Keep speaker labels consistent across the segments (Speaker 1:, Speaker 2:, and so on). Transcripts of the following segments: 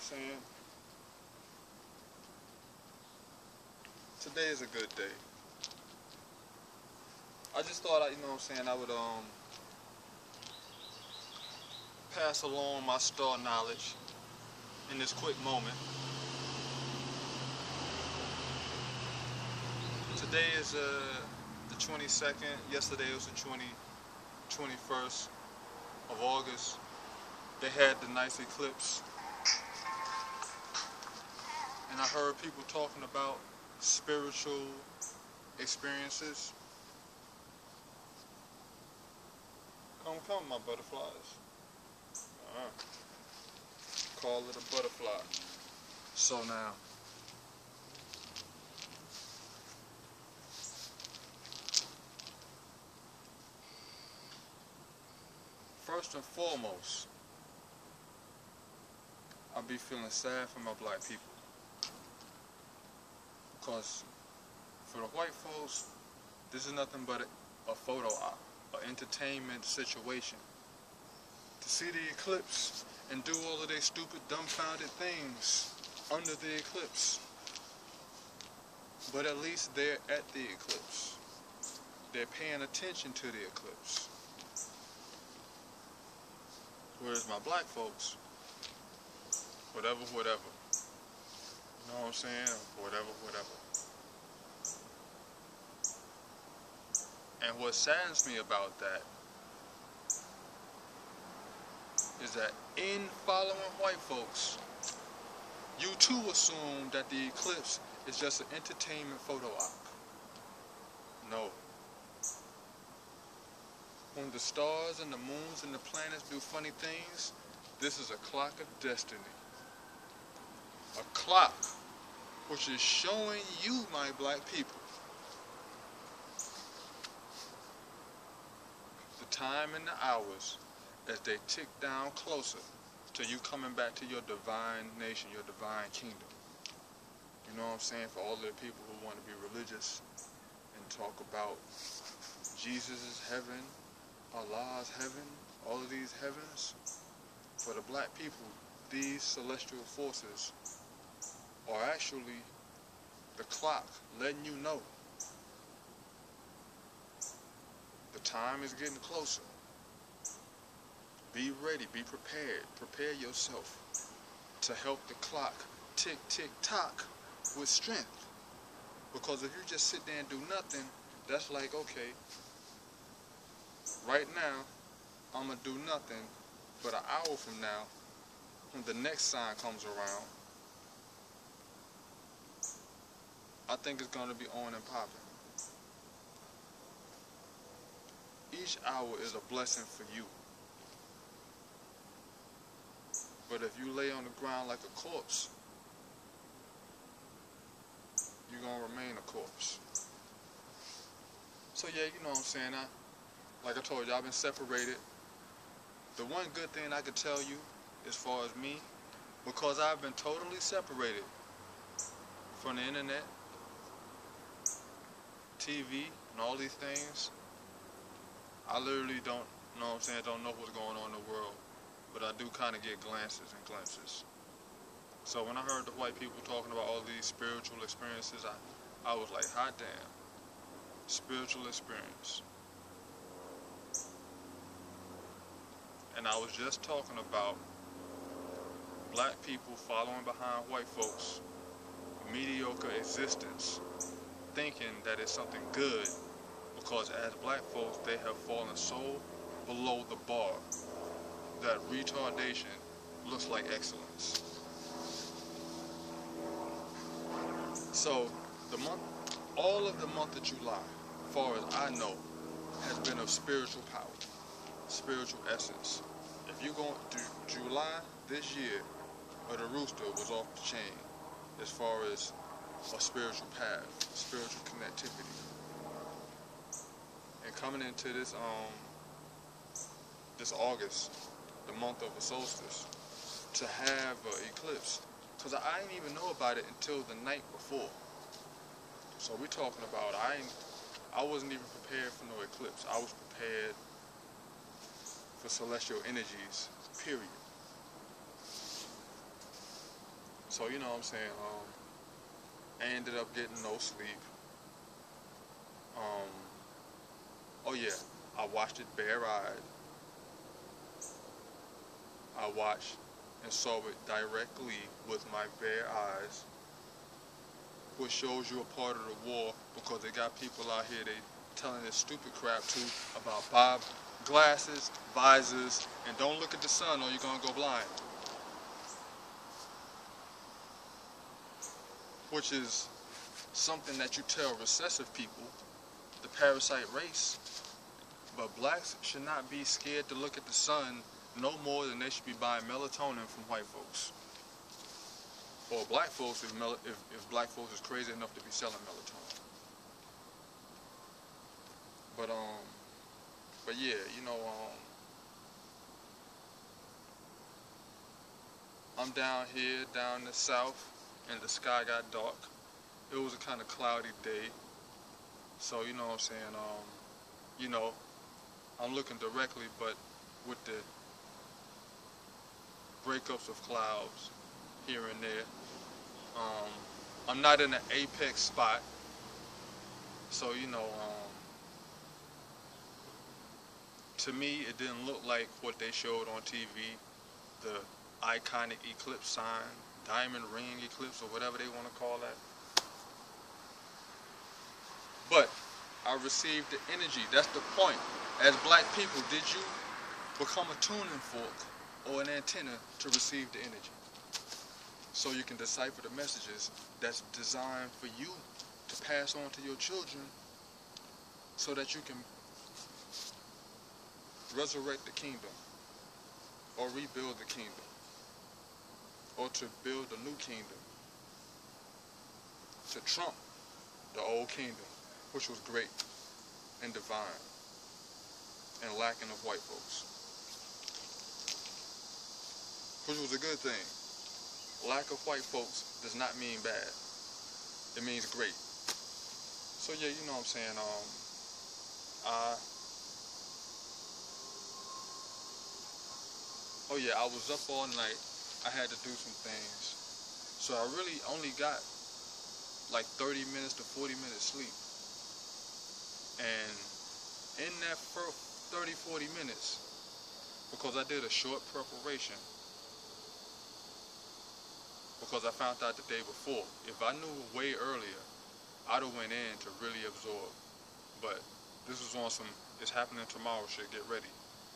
Speaker 1: saying? Today is a good day. I just thought, I would pass along my star knowledge in this quick moment. Today is the 22nd. Yesterday was the 21st of August. They had the nice eclipse. And I heard people talking about spiritual experiences. Come, my butterflies. Call it a butterfly. So now, first and foremost, I be feeling sad for my black people. Because for the white folks, this is nothing but a photo op, an entertainment situation. To see the eclipse and do all of their stupid, dumbfounded things under the eclipse. But at least they're at the eclipse. They're paying attention to the eclipse. Whereas my black folks, whatever. You know what I'm saying? Whatever. And what saddens me about that is that in following white folks, you too assume that the eclipse is just an entertainment photo op. No. When the stars and the moons and the planets do funny things, this is a clock of destiny. A clock which is showing you, my black people, the time and the hours as they tick down closer to you coming back to your divine nation, your divine kingdom. You know what I'm saying? For all of the people who want to be religious and talk about Jesus' heaven, Allah's heaven, all of these heavens, for the black people, these celestial forces are actually the clock letting you know the time is getting closer. Be ready, be prepared, prepare yourself to help the clock tick, tick, tock with strength. Because if you just sit there and do nothing, that's like, okay, right now, I'm going to do nothing, but an hour from now, when the next sign comes around, I think it's going to be on and popping. Each hour is a blessing for you. But if you lay on the ground like a corpse, you're going to remain a corpse. So yeah, you know what I'm saying. Like I told you, I've been separated. The one good thing I could tell you, as far as me, because I've been totally separated from the internet, TV, and all these things, I literally don't know what's going on in the world. But I do kind of get glances and glimpses. So when I heard the white people talking about all these spiritual experiences, I was like, hot damn, spiritual experience. And I was just talking about black people following behind white folks' mediocre existence, thinking that it's something good, because as black folks, they have fallen so below the bar that retardation looks like excellence. So all of the month of July, as far as I know, has been of spiritual power, spiritual essence. If you go through July this year, the rooster was off the chain as far as a spiritual path, spiritual connectivity. And coming into this August, the month of the solstice, to have an eclipse, because I didn't even know about it until the night before. So we're talking about, I wasn't even prepared for no eclipse. I was prepared for celestial energies, period. So you know what I'm saying. I ended up getting no sleep. Um, oh yeah, I watched it bare-eyed. I watched and saw it directly with my bare eyes, which shows you a part of the war, because they got people out here, they telling this stupid crap too about buy glasses, visors, and don't look at the sun or you're gonna go blind. Which is something that you tell recessive people, the parasite race. But blacks should not be scared to look at the sun no more than they should be buying melatonin from white folks. Or black folks if black folks is crazy enough to be selling melatonin. But yeah, you know, I'm down here, down in the south, and the sky got dark. It was a kind of cloudy day. So, you know what I'm saying, you know, I'm looking directly, but with the breakups of clouds here and there. I'm not in an apex spot, so you know, to me it didn't look like what they showed on TV, the iconic eclipse sign, diamond ring eclipse, or whatever they want to call that. But I received the energy. That's the point. As black people, did you become a tuning fork or an antenna to receive the energy? So you can decipher the messages that's designed for you to pass on to your children, so that you can resurrect the kingdom, or rebuild the kingdom, or to build a new kingdom, to trump the old kingdom, which was great and divine and lacking of white folks, which was a good thing. Lack of white folks does not mean bad. It means great. So yeah, you know what I'm saying, oh yeah, I was up all night. I had to do some things. So I really only got like 30 minutes to 40 minutes sleep. And in that first 30, 40 minutes, because I did a short preparation, because I found out the day before. If I knew way earlier, I'd have went in to really absorb. But this was on some, it's happening tomorrow shit, get ready.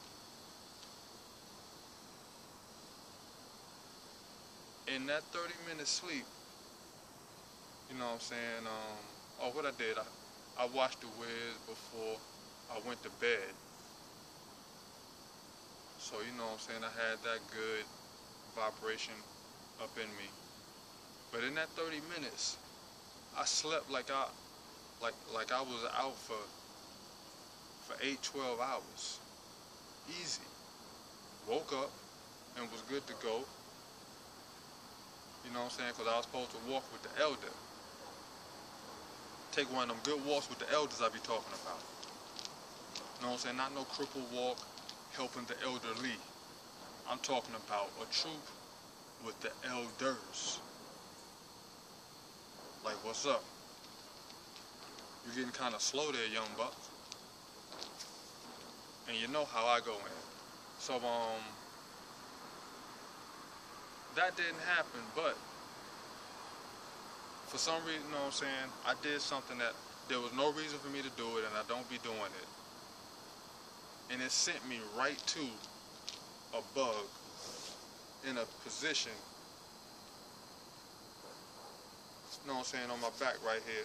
Speaker 1: In that 30 minutes sleep, you know what I'm saying, oh, what I did, I watched The Wiz before I went to bed. So, you know what I'm saying, I had that good vibration up in me. But in that 30 minutes, I slept like I was out for 8, 12 hours. Easy. Woke up and was good to go. You know what I'm saying? Because I was supposed to walk with the elder. Take one of them good walks with the elders I be talking about. You know what I'm saying? Not no cripple walk helping the elderly. I'm talking about a troop with the elders. Like, what's up? You're getting kind of slow there, young buck. And you know how I go in. So, that didn't happen, but for some reason, you know what I'm saying, I did something that there was no reason for me to do it, and I don't be doing it. And it sent me right to a bug in a position, you know what I'm saying, on my back right here.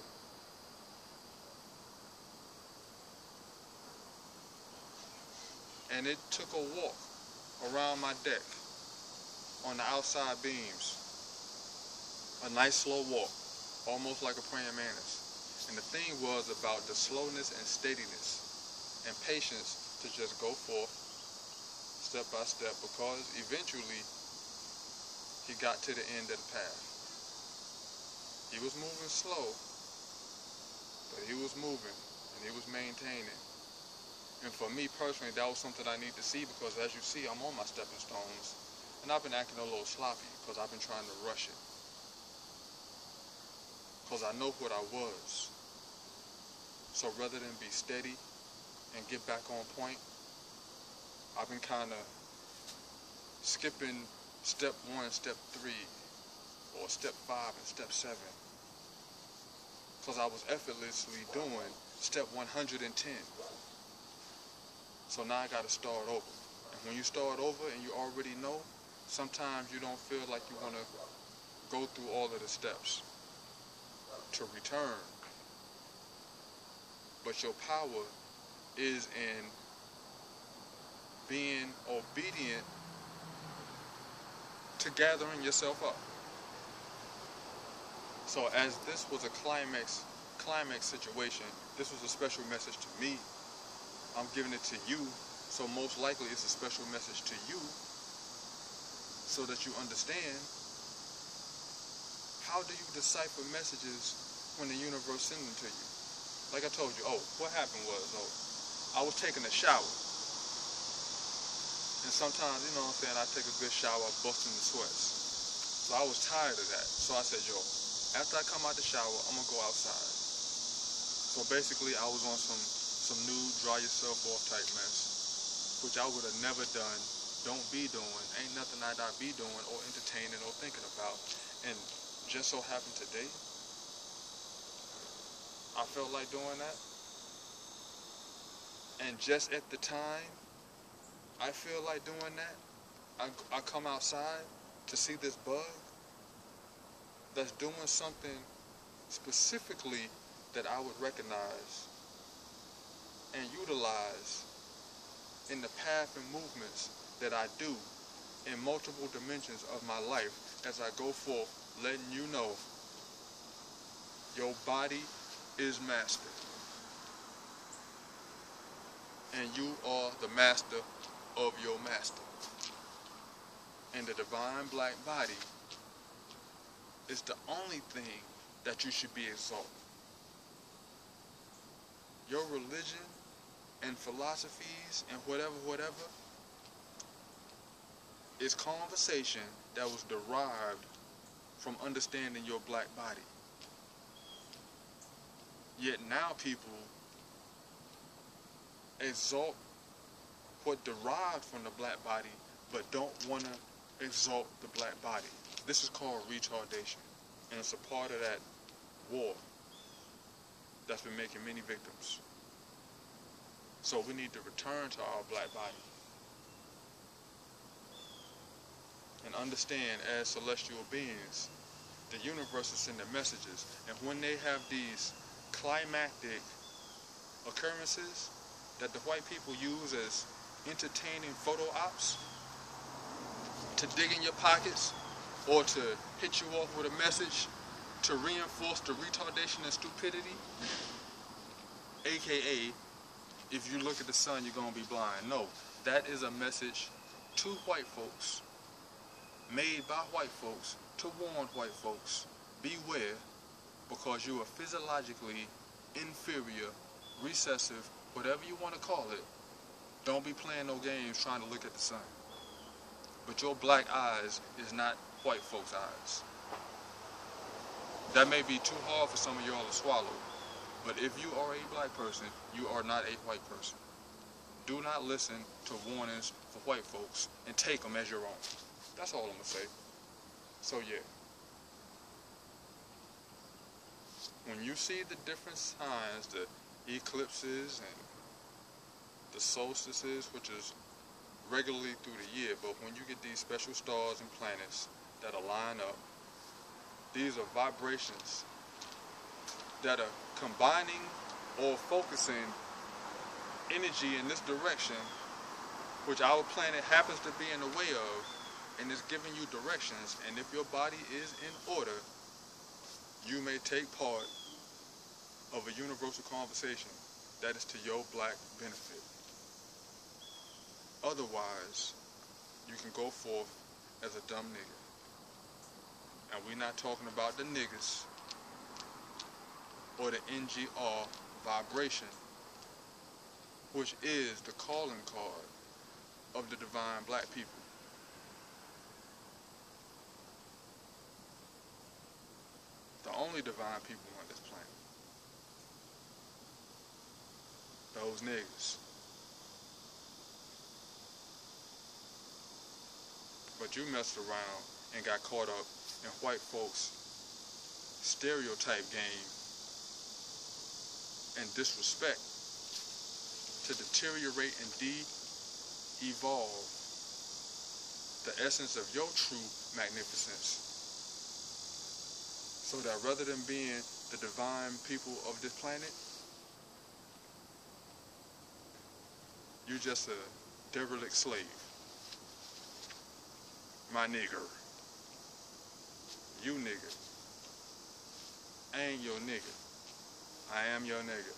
Speaker 1: And it took a walk around my deck on the outside beams. A nice slow walk, almost like a praying mantis. And the thing was about the slowness and steadiness and patience to just go forth step by step, because eventually he got to the end of the path. He was moving slow, but he was moving and he was maintaining. And for me personally, that was something I need to see, because as you see, I'm on my stepping stones. And I've been acting a little sloppy because I've been trying to rush it. because I know what I was. So rather than be steady and get back on point, I've been kind of skipping step 1, step 3, or step 5 and step 7, because I was effortlessly doing step 110. So now I got to start over. And when you start over and you already know, sometimes you don't feel like you want to go through all of the steps to return. But your power is in being obedient to gathering yourself up. So as this was a climax situation, this was a special message to me. I'm giving it to you, so most likely it's a special message to you, so that you understand, how do you decipher messages when the universe sends them to you? Like I told you, what happened was, I was taking a shower. And sometimes, you know what I'm saying, I take a good shower, I bust into sweats. So I was tired of that. So I said, after I come out the shower, I'm gonna go outside. So basically I was on some new dry yourself off type mess, which I would have never done, don't be doing, ain't nothing I'd be doing or entertaining or thinking about. And just so happened today, I felt like doing that. And just at the time I feel like doing that, I come outside to see this bug that's doing something specifically that I would recognize and utilize in the path and movements that I do in multiple dimensions of my life as I go forth, letting you know your body is master. And you are the master of your master. And the divine black body is the only thing that you should be exalting. Your religion and philosophies and whatever is conversation that was derived from understanding your black body. Yet now people exalt what derived from the black body, but don't want to exalt the black body. This is called retardation, and it's a part of that war that's been making many victims. So we need to return to our black body and understand, as celestial beings, the universe is sending messages, and when they have these climactic occurrences that the white people use as entertaining photo ops to dig in your pockets or to hit you off with a message to reinforce the retardation and stupidity, aka if you look at the sun you're gonna be blind. No, that is a message to white folks, made by white folks to warn white folks, beware, because you are physiologically inferior, recessive, whatever you want to call it. Don't be playing no games trying to look at the sun. But your black eyes is not white folks' eyes. That may be too hard for some of y'all to swallow, but if you are a black person, you are not a white person. Do not listen to warnings for white folks and take them as your own. That's all I'm gonna say. So yeah. When you see the different signs, the eclipses and the solstices, which is regularly through the year, but when you get these special stars and planets that align up, these are vibrations that are combining or focusing energy in this direction, which our planet happens to be in the way of, and is giving you directions. And if your body is in order, you may take part of a universal conversation that is to your black benefit. Otherwise, you can go forth as a dumb nigga. And we're not talking about the niggas or the NGR vibration, which is the calling card of the divine black people. The only divine people on this planet. Those niggas. But you messed around and got caught up in white folks' stereotype game and disrespect to deteriorate and de-evolve the essence of your true magnificence. So that rather than being the divine people of this planet, you're just a derelict slave. My nigger. You nigger. I ain't your nigger. I am your nigger.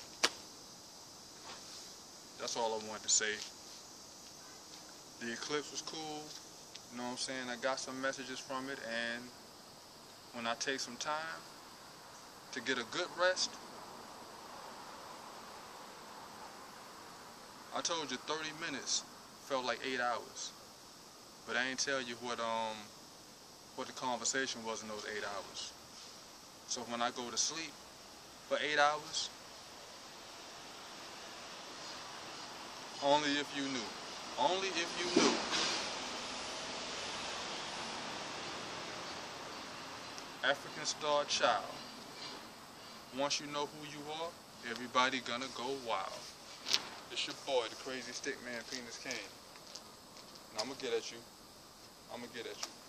Speaker 1: That's all I wanted to say. The eclipse was cool. You know what I'm saying? I got some messages from it, and when I take some time to get a good rest, I told you 30 minutes felt like 8 hours. But I ain't tell you what the conversation was in those 8 hours. So when I go to sleep for 8 hours, only if you knew. Only if you knew. African Star Child. Once you know who you are, everybody gonna go wild. It's your boy, the Crazy Stickman, Penis King. And I'ma get at you. I'ma get at you.